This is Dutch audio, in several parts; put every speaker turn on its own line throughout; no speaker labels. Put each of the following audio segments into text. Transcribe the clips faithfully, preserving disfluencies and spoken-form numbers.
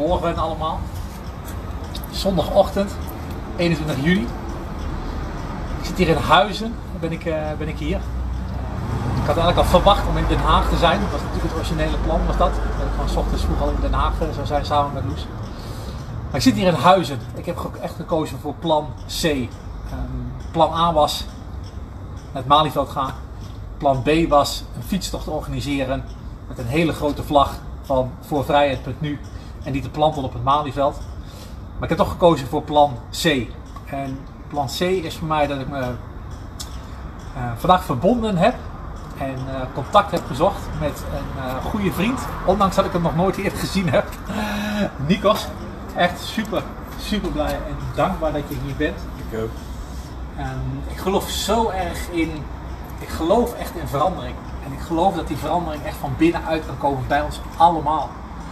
Goedemorgen allemaal. Zondagochtend, eenentwintig juli. Ik zit hier in Huizen, ben ik, uh, ben ik hier. Ik had eigenlijk al verwacht om in Den Haag te zijn. Dat was natuurlijk het originele plan, was dat. Dat ik gewoon 's ochtends vroeg al in Den Haag zou zijn samen met Loes. Maar ik zit hier in Huizen. Ik heb echt gekozen voor plan C. Um, plan A was naar het Malieveld gaan. Plan B was een fietstocht organiseren met een hele grote vlag van voor vrijheid punt nu en die te planten op het Malieveld. Maar ik heb toch gekozen voor plan C. En plan C is voor mij dat ik me uh, vandaag verbonden heb en uh, contact heb gezocht met een uh, goede vriend. Ondanks dat ik hem nog nooit eerder gezien heb. Nikos. Echt super, super blij en dankbaar dat je hier bent.
Ik ook.
En ik geloof zo erg in, ik geloof echt in verandering. En ik geloof dat die verandering echt van binnenuit kan komen bij ons allemaal.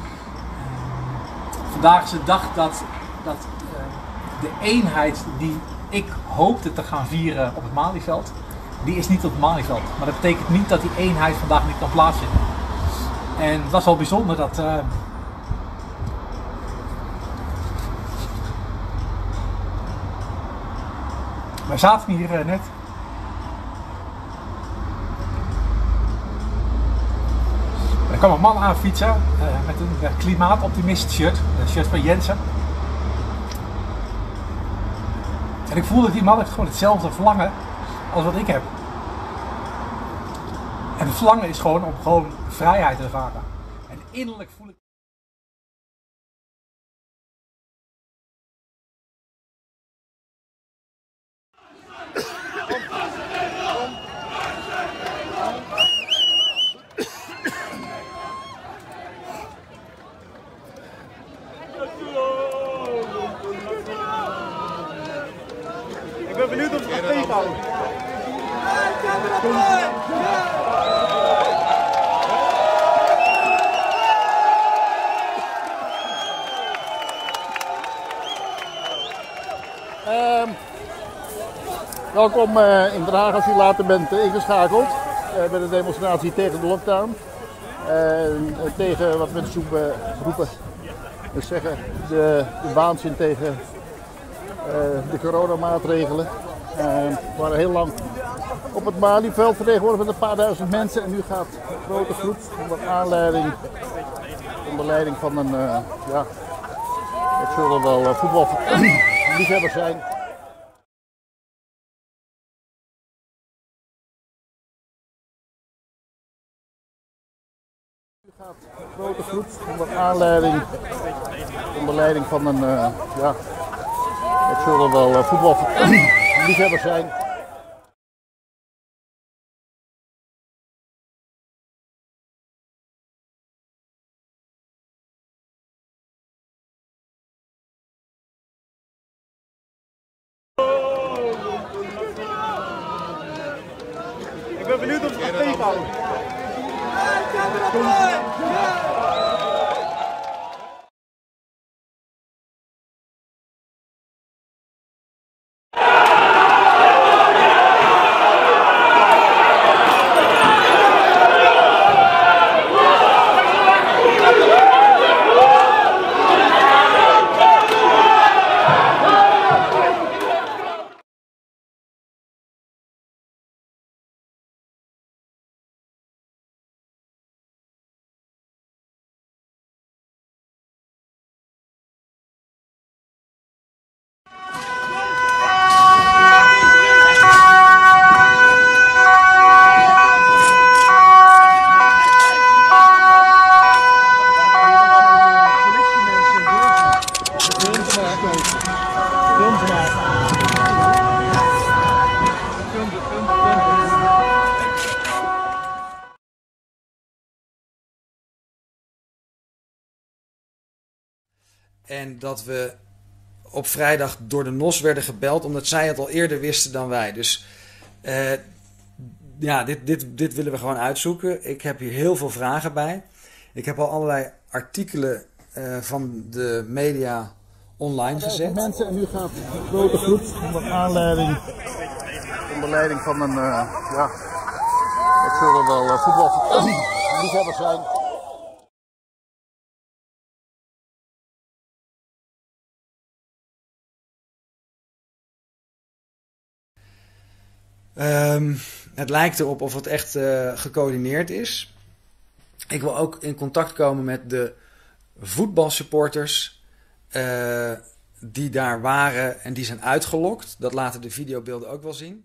En vandaag is de dag dat, dat uh, de eenheid die ik hoopte te gaan vieren op het Malieveld, die is niet op het Malieveld. Maar dat betekent niet dat die eenheid vandaag niet kan plaatsvinden. En het was wel bijzonder dat... Uh, wij zaten hier uh, net. Er kwam een man aan fietsen uh, met een uh, klimaatoptimist shirt, een shirt van Jensen. En ik voelde dat die man heeft gewoon hetzelfde verlangen als wat ik heb. En het verlangen is gewoon om gewoon vrijheid te ervaren. En innerlijk voel ik...
Ik ben benieuwd of het gaat tegenhouden.
Uh, welkom uh, in Den Haag als u later bent uh, ingeschakeld uh, bij de demonstratie tegen de lockdown. Uh, tegen wat mensen uh, roepen, dus zeggen de, de waanzin tegen uh, de coronamaatregelen. Uh, we waren heel lang op het Malieveld vertegenwoordigd met een paar duizend mensen en nu gaat een grote groep onder aanleiding, onder leiding van een, uh, ja, het zullen wel uh, voetballiefhebbers zijn. Nu gaat een grote groep onder aanleiding, onder leiding van een, uh, ja, het zullen wel uh, voetballiefhebbers zijn.
Ik ben benieuwd of het gaat tegenhouden.
En dat we op vrijdag door de N O S werden gebeld, omdat zij het al eerder wisten dan wij. Dus uh, ja, dit, dit, dit willen we gewoon uitzoeken. Ik heb hier heel veel vragen bij. Ik heb al allerlei artikelen uh, van de media online gezet.
Mensen, en nu gaat een grote groep onder aanleiding, onder leiding van een, uh, ja, het zullen wel uh, voetballiefhebbers zijn.
Um, het lijkt erop of het echt uh, gecoördineerd is. Ik wil ook in contact komen met de voetbalsupporters uh, die daar waren en die zijn uitgelokt. Dat laten de videobeelden ook wel zien.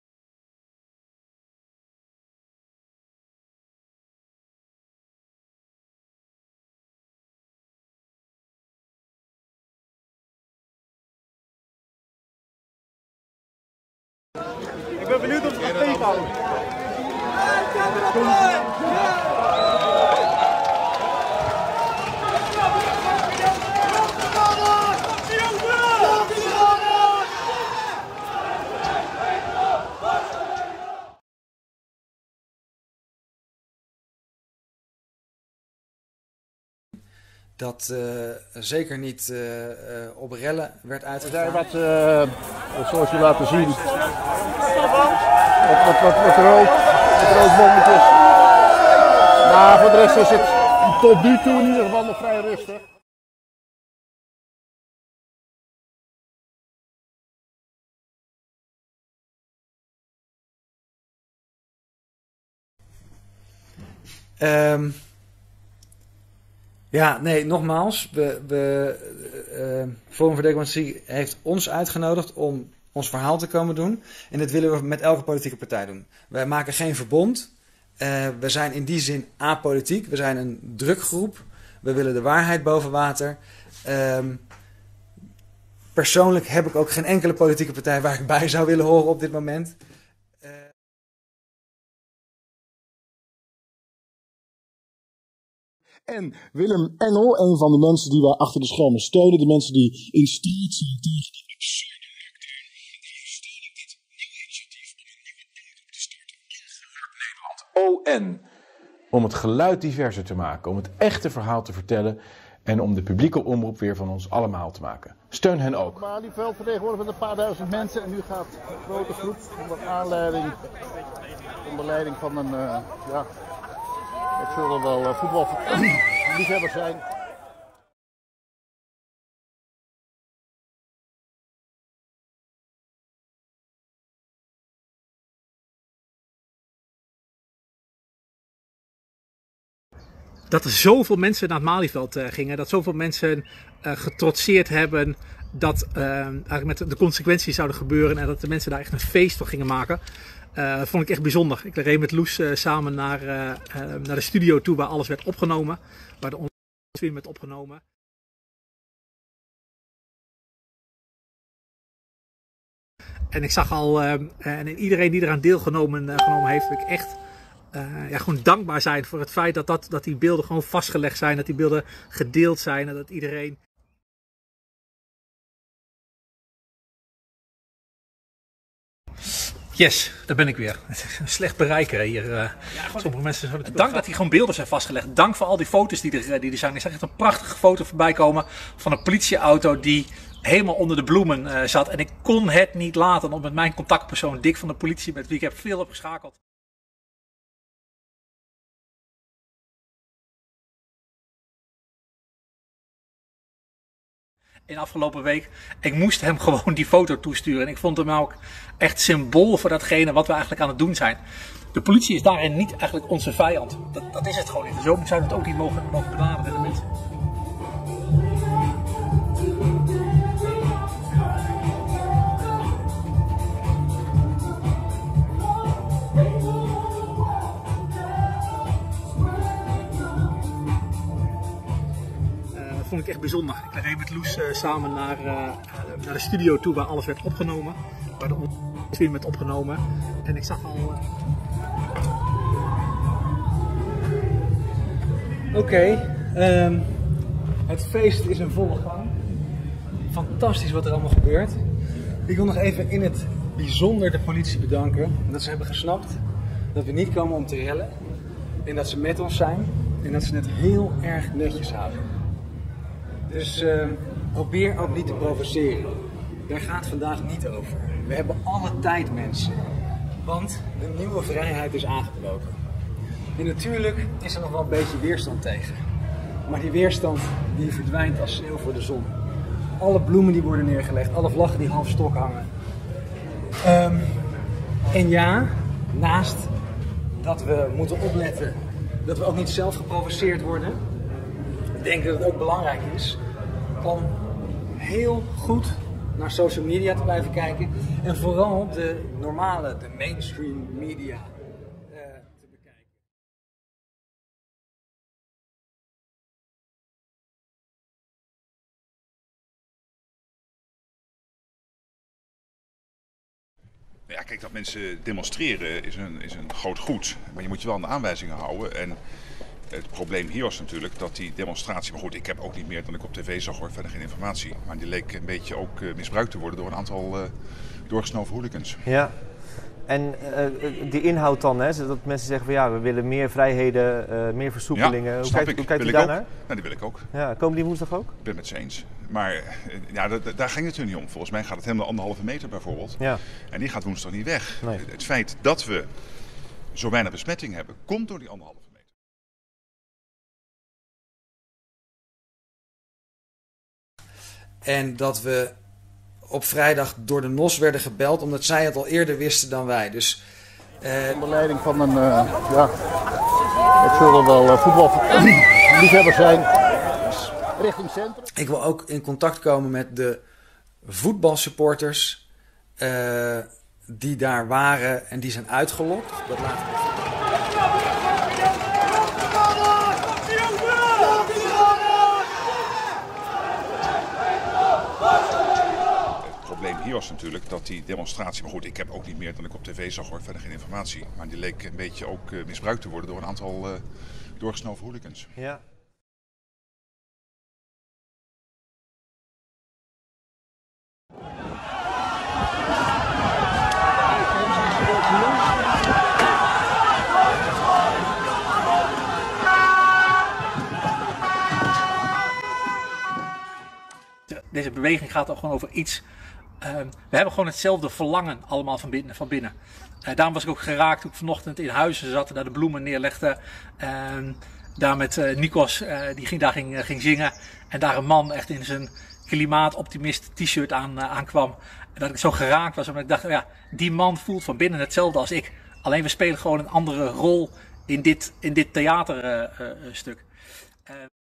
Ik ben benieuwd of ze gaan tegenhouden.
Dat uh, zeker niet uh, uh, op rellen werd uitgegaan.
Wat, uh, zoals je laten zien, wat, wat, wat, wat rook, wat rookbommetjes. Maar voor de rest is het tot nu toe in ieder geval nog vrij rustig.
Um, Ja, nee, nogmaals, we, we, uh, Forum voor Democratie heeft ons uitgenodigd om ons verhaal te komen doen. En dat willen we met elke politieke partij doen. Wij maken geen verbond. Uh, we zijn in die zin apolitiek. We zijn een drukgroep. We willen de waarheid boven water. Um, persoonlijk heb ik ook geen enkele politieke partij waar ik bij zou willen horen op dit moment. Uh,
En Willem Engel, een van de mensen die wij achter de schermen steunen, de mensen die in strijd zijn tegen die absurde lockdown, die steun ik dit nieuwe initiatief om een nieuwe omroep te starten in Gehoord Nederland.
O N. Om het geluid diverser te maken, om het echte verhaal te vertellen en om de publieke omroep weer van ons allemaal te maken. Steun hen ook.
Malieveld vertegenwoordigd met een paar duizend mensen en nu gaat een grote groep onder aanleiding, onder leiding van een, uh, ja... Het zullen wel uh, voetballiefhebbers zijn.
Dat er zoveel mensen naar het Malieveld uh, gingen, dat zoveel mensen uh, getrotseerd hebben dat uh, eigenlijk met de consequenties zouden gebeuren en dat de mensen daar echt een feest van gingen maken. Uh, dat vond ik echt bijzonder. Ik reed met Loes uh, samen naar, uh, uh, naar de studio toe waar alles werd opgenomen. Waar de film werd opgenomen. En ik zag al, uh, en iedereen die eraan deelgenomen uh, genomen heeft, ik echt uh, ja, gewoon dankbaar zijn voor het feit dat, dat, dat die beelden gewoon vastgelegd zijn. Dat die beelden gedeeld zijn en dat iedereen... Yes, daar ben ik weer. Slecht bereiken hier. Uh, ja, sommige mensen zouden dank dat hier gewoon beelden zijn vastgelegd. Dank voor al die foto's die er, die er zijn. Ik zag echt een prachtige foto voorbij komen van een politieauto die helemaal onder de bloemen uh, zat. En ik kon het niet laten om met mijn contactpersoon Dick van de politie, met wie ik heb veel opgeschakeld. In de afgelopen week, ik moest hem gewoon die foto toesturen. En ik vond hem ook echt symbool voor datgene wat we eigenlijk aan het doen zijn. De politie is daarin niet eigenlijk onze vijand. Dat, dat is het gewoon niet. Zo zouden we het ook niet mogen, mogen benaderen met de mensen. Dat vond ik echt bijzonder. Ik reed met Loes uh, samen naar, uh, naar de studio toe waar alles werd opgenomen. Waar de film werd opgenomen. En ik zag al... Uh... Oké, okay, um, het feest is in volle gang. Fantastisch wat er allemaal gebeurt. Ik wil nog even in het bijzonder de politie bedanken. Dat ze hebben gesnapt dat we niet komen om te rellen. En dat ze met ons zijn. En dat ze het heel erg netjes houden. Dus uh, probeer ook niet te provoceren. Daar gaat het vandaag niet over. We hebben alle tijd, mensen. Want de nieuwe vrijheid is aangebroken. En natuurlijk is er nog wel een beetje weerstand tegen. Maar die weerstand die verdwijnt als sneeuw voor de zon. Alle bloemen die worden neergelegd, alle vlaggen die half stok hangen. Um, En ja, naast dat we moeten opletten dat we ook niet zelf geprovoceerd worden, denk ik dat het ook belangrijk is om heel goed naar social media te blijven kijken en vooral de normale, de mainstream media uh, te bekijken.
Ja, kijk, dat mensen demonstreren is een, is een groot goed, maar je moet je wel aan de aanwijzingen houden. En het probleem hier was natuurlijk dat die demonstratie, maar goed, ik heb ook niet meer dan ik op tv zag hoor, verder geen informatie. Maar die leek een beetje ook uh, misbruikt te worden door een aantal uh, doorgesnoven hooligans.
Ja, en uh, die inhoud dan, hè, dat mensen zeggen van ja, we willen meer vrijheden, uh, meer versoepelingen.
Ja,
hoe
snap
kijkt,
ik.
hoe kijkt
wil
u daarnaar?
Nou, die wil ik ook.
Ja, komen die woensdag ook?
Ik ben het met ze eens. Maar uh, ja, dat, daar ging het er niet om. Volgens mij gaat het helemaal anderhalve meter bijvoorbeeld.
Ja.
En die gaat woensdag niet weg.
Nee.
Het feit dat we zo weinig besmetting hebben, komt door die anderhalve meter.
En dat we op vrijdag door de N O S werden gebeld, omdat zij het al eerder wisten dan wij. Dus, uh...
Onder leiding van een, uh, ja, het zullen wel uh, voetballiefhebbers zijn, richting centrum.
Ik wil ook in contact komen met de voetbalsupporters uh, die daar waren en die zijn uitgelokt. Dat laat ik
Het probleem hier was natuurlijk dat die demonstratie, maar goed, ik heb ook niet meer dan ik op tv zag hoor, verder geen informatie. Maar die leek een beetje ook uh, misbruikt te worden door een aantal uh, doorgesnoven hooligans.
Ja.
Deze beweging gaat ook gewoon over iets. Uh, we hebben gewoon hetzelfde verlangen allemaal van binnen. Van binnen. Uh, daarom was ik ook geraakt toen ik vanochtend in Huizen zat en daar de bloemen neerlegde. Uh, daar met uh, Nikos, uh, die ging, daar ging, uh, ging zingen. En daar een man echt in zijn klimaatoptimist t-shirt aan, uh, aankwam. En dat ik zo geraakt was, omdat ik dacht, ja, die man voelt van binnen hetzelfde als ik. Alleen we spelen gewoon een andere rol in dit, in dit theaterstuk. Uh, uh,